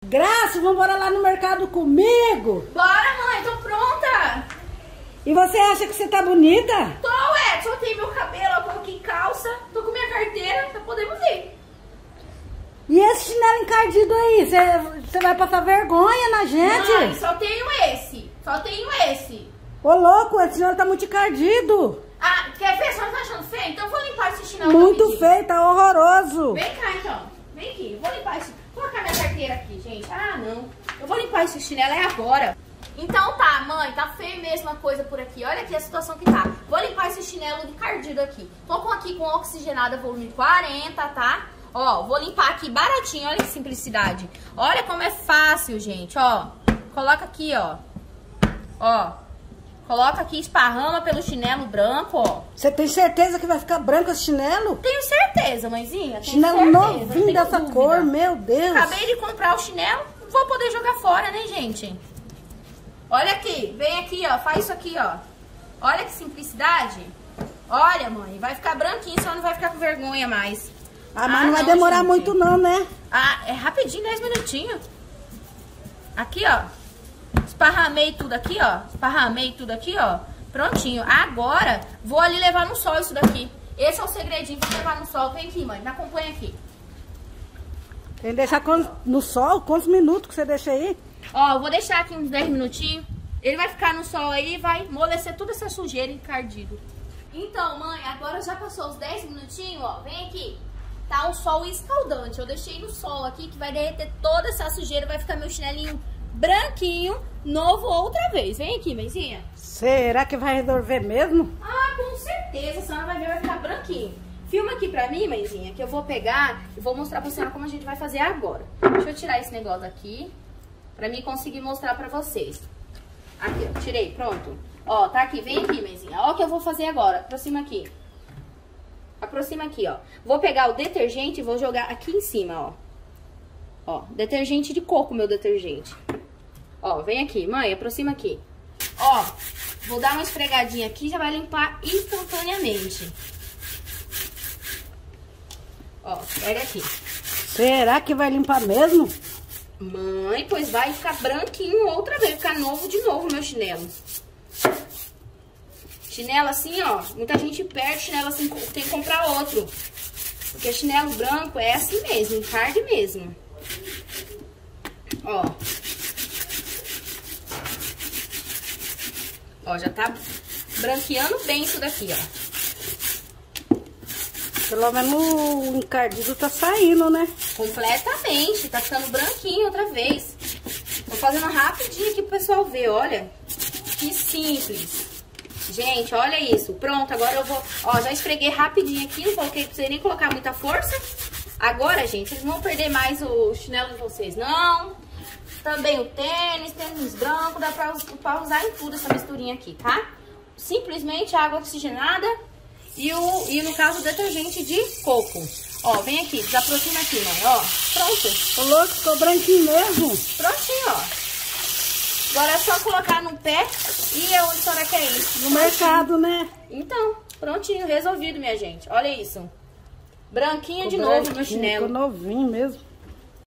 Graça, vamos embora lá no mercado comigo? Bora, mãe, tô pronta. E você acha que você tá bonita? Tô, soltei meu cabelo, eu coloquei calça, tô com minha carteira, tá podemos ir. E esse chinelo encardido aí? Você vai passar vergonha na gente? Mãe, só tenho esse. Ô louco, esse chinelo tá muito encardido. Ah, quer ver? Só tá achando feio? Então eu vou limpar esse chinelo. Muito feio, tá horroroso. Vem cá então, vem aqui, vou limpar esse... Vou colocar minha carteira aqui, gente. Ah, não, eu vou limpar esse chinelo agora. Então tá, mãe, tá feio mesmo a coisa por aqui. Olha aqui a situação que tá. Vou limpar esse chinelo encardido aqui. Tô aqui com oxigenada volume 40, tá? Ó, vou limpar aqui baratinho, olha que simplicidade. Olha como é fácil, gente, ó. Coloca aqui, ó. Ó, coloca aqui, esparrama pelo chinelo branco, ó. Você tem certeza que vai ficar branco esse chinelo? Tenho certeza, mãezinha. Chinelo novinho dessa cor, meu Deus. Acabei de comprar o chinelo, não vou poder jogar fora, né, gente? Olha aqui, vem aqui, ó, faz isso aqui, ó. Olha que simplicidade. Olha, mãe, vai ficar branquinho, só não vai ficar com vergonha mais. Ah, mas não vai demorar gente. muito não, né? Ah, é rapidinho, 10 minutinhos. Aqui, ó. Esparramei tudo aqui, ó. Prontinho. Agora, vou ali levar no sol isso daqui. Esse é o segredinho, vou levar no sol. Vem aqui, mãe, me acompanha aqui. Tem que deixar no sol? Quantos minutos que você deixa aí? Ó, eu vou deixar aqui uns 10 minutinhos. Ele vai ficar no sol aí e vai amolecer toda essa sujeira encardido. Então, mãe, agora já passou os 10 minutinhos, ó. Vem aqui. Tá um sol escaldante. Eu deixei no sol aqui que vai derreter toda essa sujeira. Vai ficar meu chinelinho branquinho, novo outra vez. Vem aqui, mãezinha. Será que vai resolver mesmo? Ah, com certeza. A senhora vai ver, vai ficar branquinho. Filma aqui pra mim, mãezinha, que eu vou pegar e vou mostrar pra senhora como a gente vai fazer agora. Deixa eu tirar esse negócio aqui pra mim conseguir mostrar pra vocês. Aqui, ó. Tirei. Pronto. Ó, tá aqui. Vem aqui, mãezinha. Ó o que eu vou fazer agora. Aproxima aqui. Aproxima aqui, ó. Vou pegar o detergente e vou jogar aqui em cima, ó. Ó, detergente de coco, meu detergente. Ó, vem aqui, mãe, aproxima aqui. Ó, vou dar uma esfregadinha aqui e já vai limpar instantaneamente. Ó, pega aqui. Será que vai limpar mesmo? Mãe, pois vai ficar branquinho outra vez, ficar novo de novo meu chinelo. Chinelo assim, ó, muita gente perde chinelo assim, tem que comprar outro. Porque chinelo branco é assim mesmo, encarde mesmo. Ó. Ó, já tá branqueando bem isso daqui, ó. Pelo menos o encardido tá saindo, né? Completamente, tá ficando branquinho outra vez. Tô fazendo rapidinho aqui pro pessoal ver, olha. Que simples. Gente, olha isso. Pronto, agora eu vou... Ó, já esfreguei rapidinho aqui, não precisei nem colocar muita força. Agora, gente, vocês não vão perder mais o chinelo de vocês, não. Também o tênis branco, dá pra usar em tudo essa misturinha aqui, tá? Simplesmente água oxigenada e no caso, o detergente de coco. Ó, vem aqui, desaproxima aqui, mãe, ó. Pronto. Ô, louco, ficou branquinho mesmo. Prontinho, ó. Agora é só colocar no pé e onde a senhora quer ir? No mercado, né? Então, prontinho, resolvido, minha gente. Olha isso. Branquinho de novo meu chinelo. Ficou novinho mesmo.